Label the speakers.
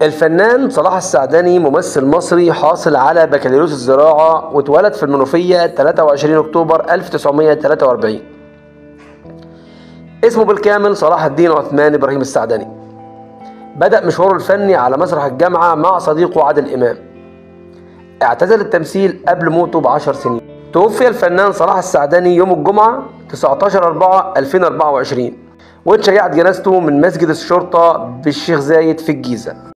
Speaker 1: الفنان صلاح السعدني ممثل مصري حاصل على بكالوريوس الزراعة، واتولد في المنوفية 23 أكتوبر 1943. اسمه بالكامل صلاح الدين عثمان إبراهيم السعدني. بدأ مشواره الفني على مسرح الجامعة مع صديقه عادل إمام. اعتزل التمثيل قبل موته ب10 سنين. توفي الفنان صلاح السعدني يوم الجمعة 19/4/2024، واتشيعت جنازته من مسجد الشرطة بالشيخ زايد في الجيزة.